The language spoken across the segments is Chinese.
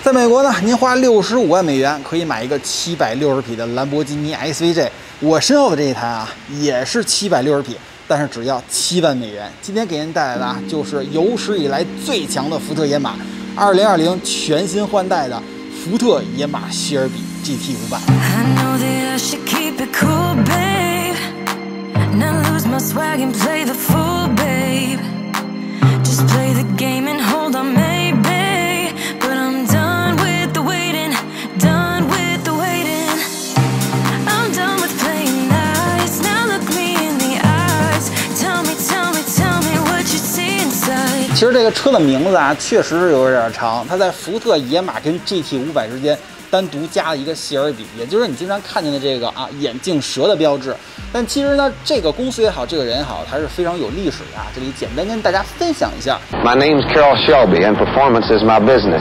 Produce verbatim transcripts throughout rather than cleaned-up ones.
在美国呢，您花六十五万美元可以买一个七百六十匹的兰博基尼 S V J。我身后的这一台啊，也是七百六十匹，但是只要七万美元。今天给您带来的啊，就是有史以来最强的福特野马，二零二零全新换代的福特野马希尔比 G T 五百。其实这个车的名字啊，确实是有点长。它在福特野马跟 G T 五百之间单独加了一个希尔比，也就是你经常看见的这个啊眼镜蛇的标志。但其实呢，这个公司也好，这个人也好，还是非常有历史的啊。这里简单跟大家分享一下。 My name's Carroll Shelby, and performance is my business.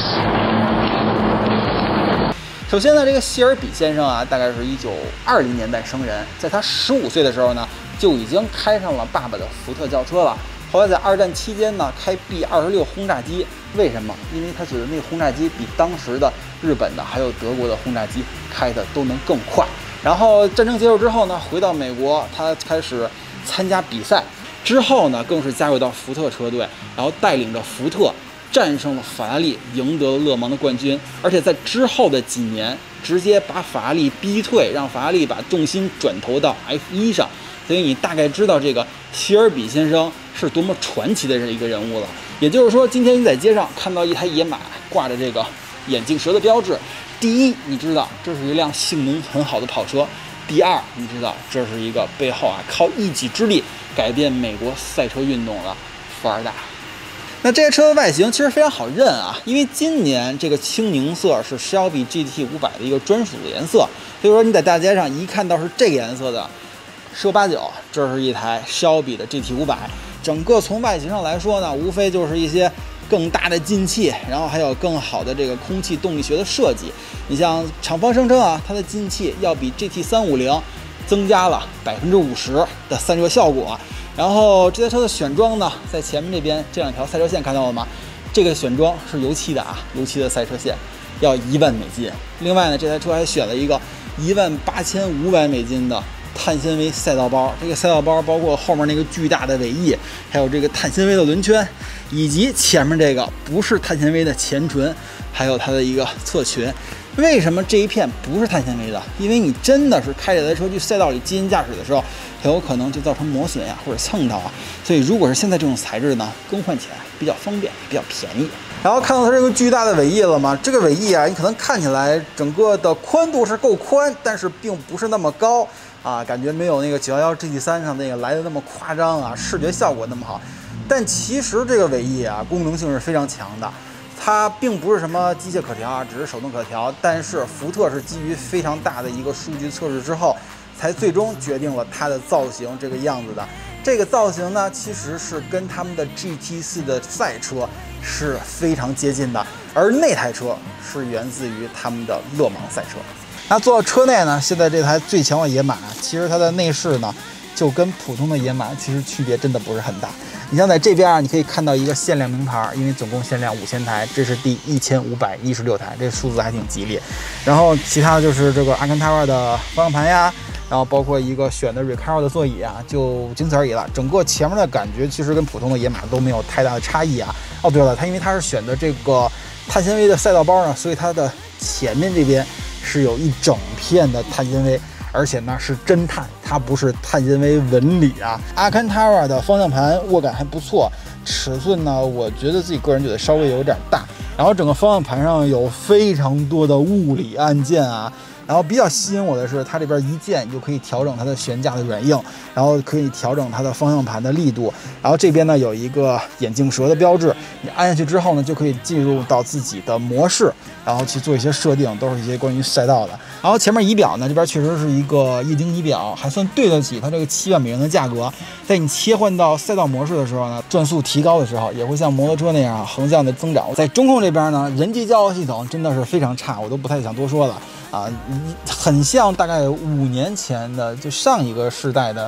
首先呢，这个希尔比先生啊，大概是一九二零年代生人，在他十五岁的时候呢，就已经开上了爸爸的福特轿车了。后来在二战期间呢，开 B 二十六轰炸机，为什么？因为他觉得那个轰炸机比当时的日本的还有德国的轰炸机开的都能更快。然后战争结束之后呢，回到美国，他开始参加比赛，之后呢，更是加入到福特车队，然后带领着福特战胜了法拉利，赢得了勒芒的冠军。而且在之后的几年，直接把法拉利逼退，让法拉利把重心转投到 F 一 上。所以你大概知道这个希尔比先生是多么传奇的一个人物了。也就是说，今天你在街上看到一台野马挂着这个眼镜蛇的标志，第一，你知道这是一辆性能很好的跑车；第二，你知道这是一个背后啊靠一己之力改变美国赛车运动的富二代。那这些车的外形其实非常好认啊，因为今年这个青柠色是 Shelby G T 五百的一个专属的颜色，所以说你在大街上一看到是这个颜色的，十有八九这是一台 Shelby 的 G T 五百。整个从外形上来说呢，无非就是一些更大的进气，然后还有更好的这个空气动力学的设计。你像厂方声称啊，它的进气要比 G T 三五零增加了百分之五十的散热效果。然后这台车的选装呢，在前面这边这两条赛车线看到了吗？这个选装是油漆的啊，油漆的赛车线要一万美金。另外呢，这台车还选了一个一万八千五百美金的碳纤维赛道包，这个赛道包包括后面那个巨大的尾翼，还有这个碳纤维的轮圈，以及前面这个不是碳纤维的前唇，还有它的一个侧裙。为什么这一片不是碳纤维的？因为你真的是开这台车去赛道里接近驾驶的时候，很有可能就造成磨损呀，或者蹭到啊。所以如果是现在这种材质呢，更换起来比较方便，比较便宜。然后看到它这个巨大的尾翼了吗？这个尾翼啊，你可能看起来整个的宽度是够宽，但是并不是那么高啊，感觉没有那个九一一 G T 三上那个来的那么夸张啊，视觉效果那么好。但其实这个尾翼啊，功能性是非常强的。它并不是什么机械可调啊，只是手动可调。但是福特是基于非常大的一个数据测试之后，才最终决定了它的造型这个样子的。这个造型呢，其实是跟他们的 G T 四的赛车是非常接近的，而那台车是源自于他们的勒芒赛车。那坐到车内呢，现在这台最强的野马，其实它的内饰呢，就跟普通的野马其实区别真的不是很大。你像在这边啊，你可以看到一个限量名牌，因为总共限量五千台，这是第一千五百一十六台，这数字还挺吉利。然后其他的就是这个阿坎塔瓦的方向盘呀，然后包括一个选的 Recaro 的座椅啊，就仅此而已了。整个前面的感觉其实跟普通的野马都没有太大的差异啊。哦，对了，它因为它是选的这个碳纤维的赛道包呢，所以它的前面这边是有一整片的碳纤维。而且呢是真碳，它不是碳纤维纹理啊。阿坎塔瓦的方向盘握感还不错，尺寸呢，我觉得自己个人觉得稍微有点大。然后整个方向盘上有非常多的物理按键啊。然后比较吸引我的是，它这边一键就可以调整它的悬架的软硬，然后可以调整它的方向盘的力度。然后这边呢有一个眼镜蛇的标志，你按下去之后呢，就可以进入到自己的模式，然后去做一些设定，都是一些关于赛道的。然后前面仪表呢，这边确实是一个液晶仪表，还算对得起它这个七万美元的价格。在你切换到赛道模式的时候呢，转速提高的时候，也会像摩托车那样横向的增长。在中控这边呢，人机交互系统真的是非常差，我都不太想多说了。啊，很像大概五年前的就上一个世代的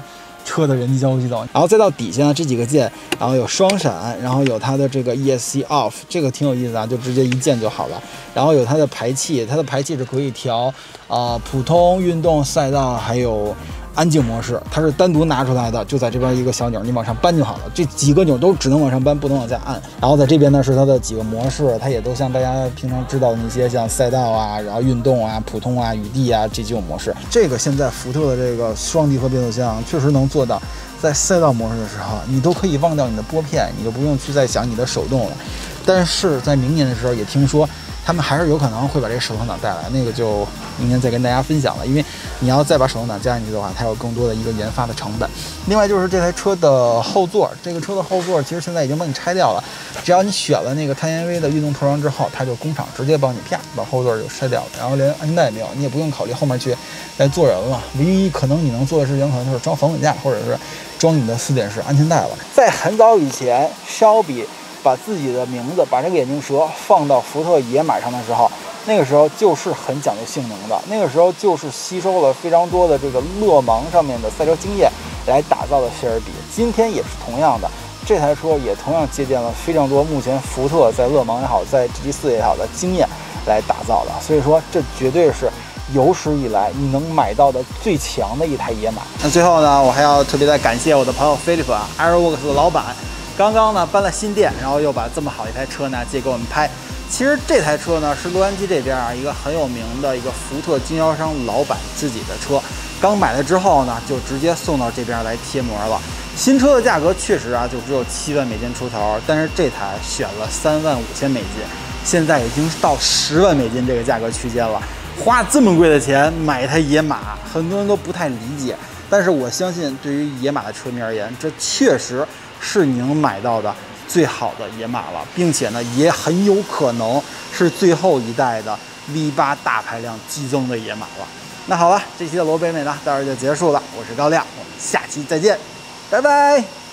车的人机交互系统。然后再到底下呢这几个键，然后有双闪，然后有它的这个 E S C off， 这个挺有意思啊，就直接一键就好了。然后有它的排气，它的排气是可以调啊、呃、普通、运动、赛道还有安静模式，它是单独拿出来的，就在这边一个小钮，你往上搬就好了。这几个钮都只能往上搬，不能往下按。然后在这边呢是它的几个模式，它也都像大家平常知道的那些像赛道啊，然后运动啊、普通啊、雨地啊这几种模式。这个现在福特的这个双离合变速箱确实能做到，在赛道模式的时候，你都可以忘掉你的拨片，你就不用去再想你的手动了。但是在明年的时候，也听说他们还是有可能会把这个手动挡带来，那个就明年再跟大家分享了。因为你要再把手动挡加进去的话，它有更多的一个研发的成本。另外就是这台车的后座，这个车的后座其实现在已经帮你拆掉了，只要你选了那个碳纤维的运动套装之后，它就工厂直接帮你啪把后座就拆掉了，然后连安全带也没有，你也不用考虑后面去来坐人了。唯一可能你能做的事情可能就是装防滚架，或者是装你的四点式安全带了。在很早以前，肖比把自己的名字，把这个眼镜蛇放到福特野马上的时候，那个时候就是很讲究性能的，那个时候就是吸收了非常多的这个勒芒上面的赛车经验来打造的谢尔比。今天也是同样的，这台车也同样借鉴了非常多目前福特在勒芒也好，在 G T 四也好的经验来打造的。所以说，这绝对是有史以来你能买到的最强的一台野马。那最后呢，我还要特别的感谢我的朋友 Philip 啊 ，Airworks 的老板。刚刚呢搬了新店，然后又把这么好一台车呢借给我们拍。其实这台车呢是洛杉矶这边啊一个很有名的一个福特经销商老板自己的车，刚买了之后呢就直接送到这边来贴膜了。新车的价格确实啊就只有七万美金出头，但是这台选了三万五千美金，现在已经到十万美金这个价格区间了。花这么贵的钱买一台野马，很多人都不太理解，但是我相信对于野马的车迷而言，这确实是你能买到的最好的野马了，并且呢，也很有可能是最后一代的 V 八 大排量激增的野马了。那好了，这期的罗北美呢到这就结束了，我是高亮，我们下期再见，拜拜。